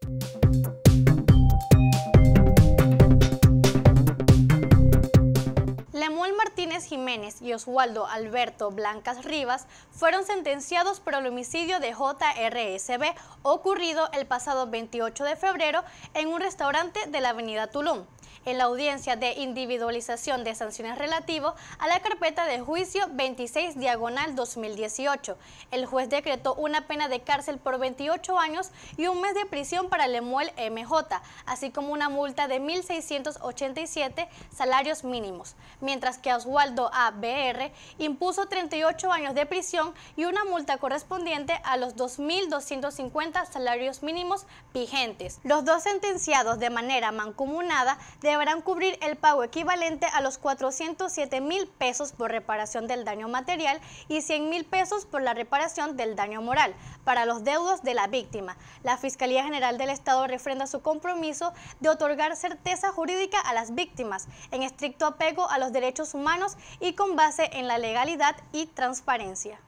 Lemuel Martínez Jiménez y Oswaldo Alberto Blancas Rivas fueron sentenciados por el homicidio de JRSB ocurrido el pasado 28 de febrero en un restaurante de la avenida Tulum, en la audiencia de individualización de sanciones relativo a la carpeta de juicio 26/2018. El juez decretó una pena de cárcel por 28 años y un mes de prisión para Lemuel MJ, así como una multa de 1.687 salarios mínimos, mientras que a Oswaldo ABR impuso 38 años de prisión y una multa correspondiente a los 2.250 salarios mínimos vigentes. Los dos sentenciados de manera mancomunada deberán cubrir el pago equivalente a los 407.000 pesos por reparación del daño material y 100.000 pesos por la reparación del daño moral para los deudos de la víctima. La Fiscalía General del Estado refrenda su compromiso de otorgar certeza jurídica a las víctimas en estricto apego a los derechos humanos y con base en la legalidad y transparencia.